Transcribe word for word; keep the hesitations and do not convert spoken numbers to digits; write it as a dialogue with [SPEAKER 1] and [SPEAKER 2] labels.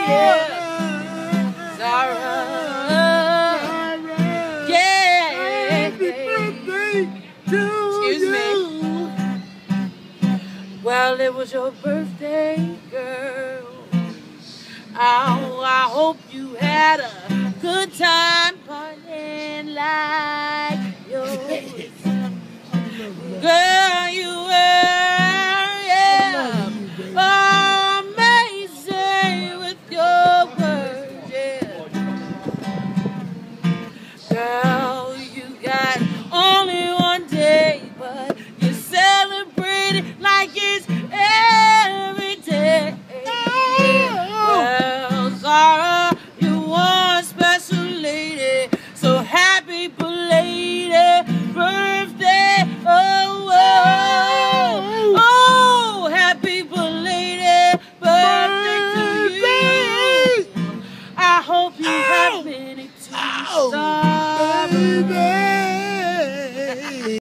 [SPEAKER 1] yeah. Zara. Yeah.
[SPEAKER 2] Happy birthday to
[SPEAKER 1] Excuse
[SPEAKER 2] you.
[SPEAKER 1] me. Well, it was your birthday, girl. Oh, I hope you had a good time partying like yours. Girl, you were, yeah, amazing with your words, yeah. Girl, you got only one day, but you celebrate it like it's every day. Well, Zara, you one special lady, so happy belated birthday. Oh, oh, oh, happy belated birthday to you. I hope you have many to start.